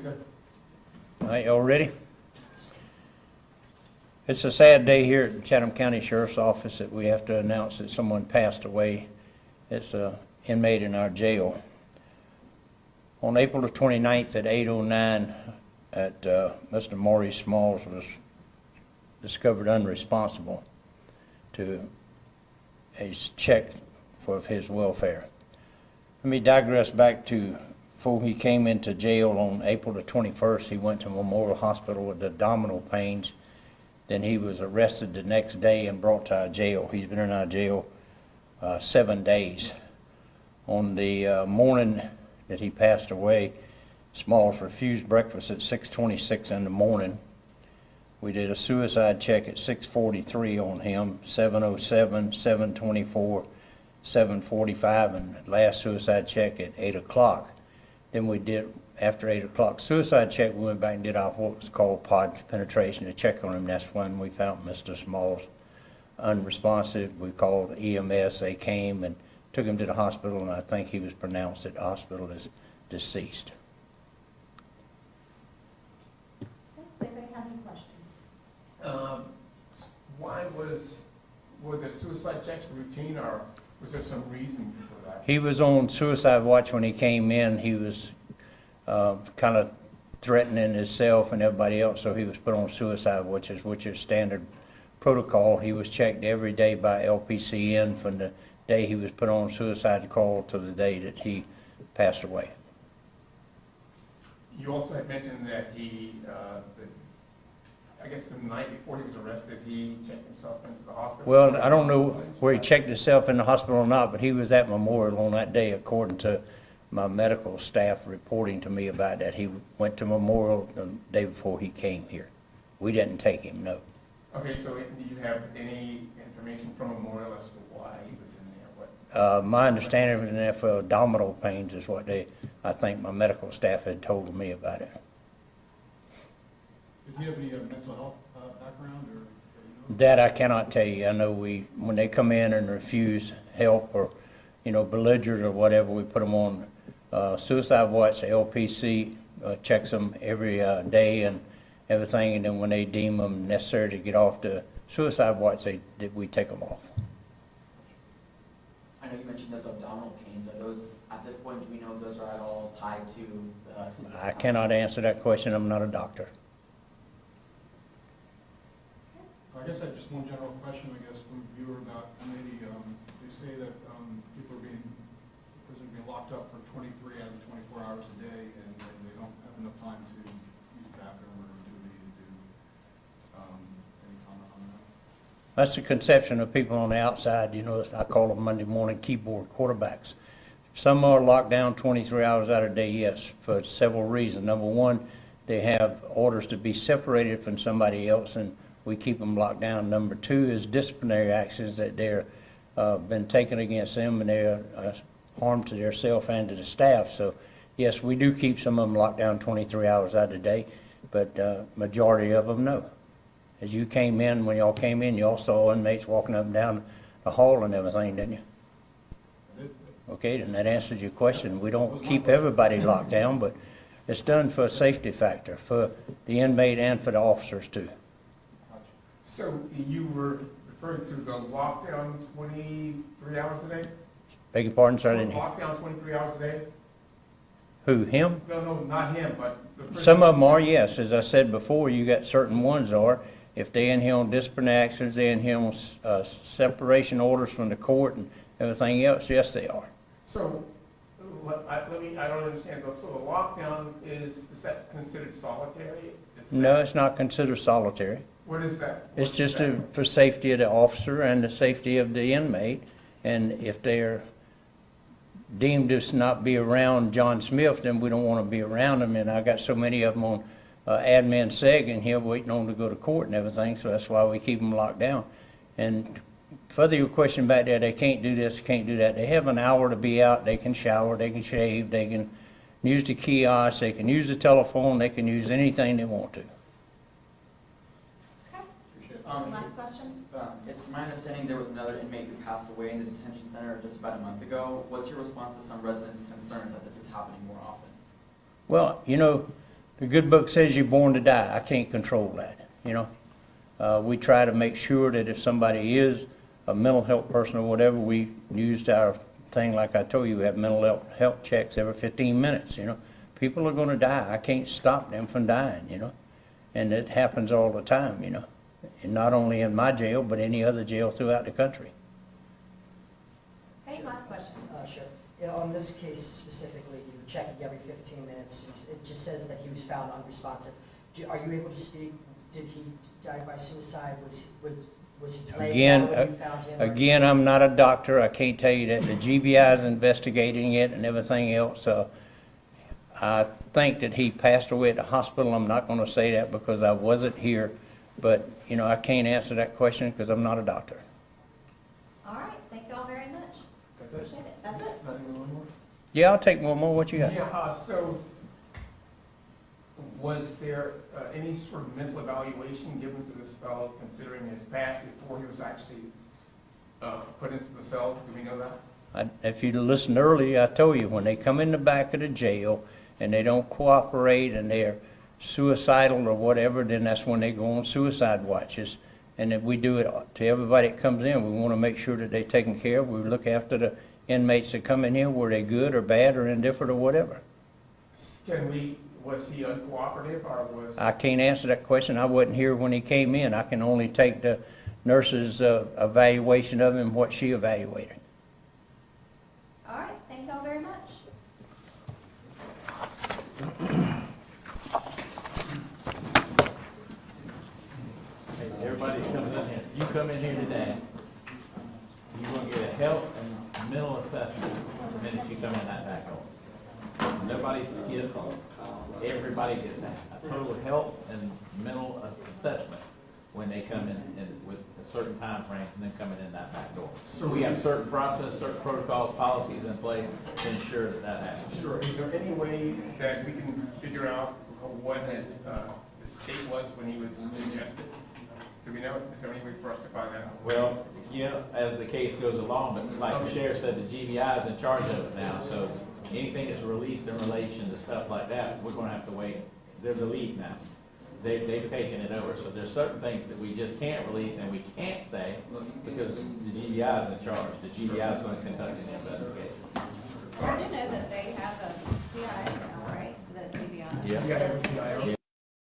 sir. All right, y'all ready? It's a sad day here at Chatham County Sheriff's Office that we have to announce that someone passed away. It's an inmate in our jail. On April the 29th at 8:09, Mr. Maurice Smalls was discovered unresponsible to a check for his welfare. Let me digress back to before he came into jail on April the 21st. He went to Memorial Hospital with abdominal pains. Then he was arrested the next day and brought to our jail. He's been in our jail 7 days. On the morning that he passed away, Smalls refused breakfast at 6:26 in the morning. We did a suicide check at 6:43 on him, 7:07, 7:24, 7:45, and last suicide check at 8 o'clock. Then we did, after 8 o'clock suicide check, we went back and did our what was called pod penetration to check on him. That's when we found Mr. Smalls unresponsive. We called EMS. They came and took him to the hospital, and I think he was pronounced at the hospital as deceased. Does anybody have any questions? Were the suicide checks routine, or was there some reason for that? He was on suicide watch when he came in. He was kind of threatening himself and everybody else, so he was put on suicide watch, which is standard protocol. He was checked every day by LPCN from the day he was put on suicide call to the day that he passed away. You also had mentioned that I guess the night before he was arrested, he checked himself into the hospital. Well, I don't know where he checked himself in the hospital or not, but he was at Memorial on that day, according to my medical staff reporting to me about that. He went to Memorial the day before he came here. We didn't take him, no. Okay, so do you have any information from Memorial as to why he was in there? My understanding was in there for abdominal pains is what I think my medical staff had told me about it. Did he have any mental health background or? That I cannot tell you. I know when they come in and refuse help or, belligerent or whatever, we put them on suicide watch. The LPC checks them every day and everything, and then when they deem them necessary to get off the suicide watch, we take them off. I know you mentioned those abdominal pains. Are those, at this point, do we know if those are at all tied to his... I cannot answer that question. I'm not a doctor. I guess I just one general question, I guess, from a viewer about maybe they say that people are prisoners being locked up for 23 out of 24 hours a day, and they don't have enough time to use the bathroom or do any comment on that? That's the conception of people on the outside. I call them Monday morning keyboard quarterbacks. Some are locked down 23 hours out of the day, yes, for several reasons. Number one, they have orders to be separated from somebody else, and we keep them locked down. Number two is disciplinary actions that they're been taken against them, and they're harm to their self and to the staff. So, yes, we do keep some of them locked down 23 hours out of the day, but majority of them, no. As you came in, when y'all came in, y'all saw inmates walking up and down the hall and everything, didn't you? Okay, then that answers your question. We don't keep everybody locked down, but it's done for a safety factor, for the inmate and for the officers too. So you were referring to the lockdown 23 hours a day? Beg your pardon, sir? I didn't hear. Lockdown 23 hours a day? Who, him? No, not him, but the prison. Some of them are, yes. As I said before, you got certain ones are. If they're in here on disciplinary actions, they're in here on separation orders from the court and everything else, yes, they are. So, I don't understand though. So the lockdown is that considered solitary? No, it's not considered solitary. What is that? It's just for safety of the officer and the safety of the inmate. And if they're deemed to not be around John Smith, then we don't want to be around them. And I got so many of them on admin seg in here waiting on to go to court and everything, so that's why we keep them locked down. And further your question back there, they can't do this, can't do that. They have an hour to be out. They can shower, they can shave, they can use the kiosk, they can use the telephone, they can use anything they want to. Last question? It's my understanding there was another inmate who passed away in the detention center just about a month ago. What's your response to some residents' concerns that this is happening more often? Well, the good book says you're born to die. I can't control that, you know. We try to make sure that if somebody is a mental health person or whatever, we used our thing, like I told you, we have mental health checks every 15 minutes, you know. People are gonna die. I can't stop them from dying, you know. And it happens all the time, you know. And not only in my jail, but any other jail throughout the country. Okay, last question. Sure. Yeah, on this case specifically, you were checking every 15 minutes. It just says that he was found unresponsive. Are you able to speak? Did he die by suicide? Was he laying down when you found him? Again, I'm not a doctor. I can't tell you that. The GBI is investigating it and everything else. I think that he passed away at the hospital. I'm not going to say that because I wasn't here. But, you know, I can't answer that question because I'm not a doctor. All right, thank you all very much. That's it? Appreciate it. That's it. Not even one more? Yeah, I'll take one more. What you got? Yeah, so was there any sort of mental evaluation given to this fellow considering his past before he was actually put into the cell? Do we know that? If you listened earlier, I told you, when they come in the back of the jail and they don't cooperate and they're suicidal or whatever, then that's when they go on suicide watches. And if we do it to everybody that comes in, we want to make sure that they're taken care of. We look after the inmates that come in here, were they good or bad or indifferent or whatever. Was he uncooperative or was? I can't answer that question. I wasn't here when he came in. I can only take the nurse's evaluation of him, what she evaluated. All right, thank you all very much. Everybody's coming in here. You come in here today, you're gonna get a health and mental assessment the minute you come in that back door. Nobody's skipped. Everybody gets a total health and mental assessment when they come in with a certain time frame and then coming in that back door. So we have certain process, certain protocols, policies in place to ensure that that happens. Sure. Is there any way that we can figure out what his state was when he was ingested? Do we know? Is there any way for us to find out? Well, you know, as the case goes along, but like the sheriff said, the GBI is in charge of it now, so anything that's released in relation to stuff like that, we're gonna have to wait. There's a lead now. They've taken it over, so there's certain things that we just can't release and we can't say because the GBI is in charge. The GBI is going to conduct an investigation. I do know that they have a PI now, right? The TBI. Yeah. Yeah,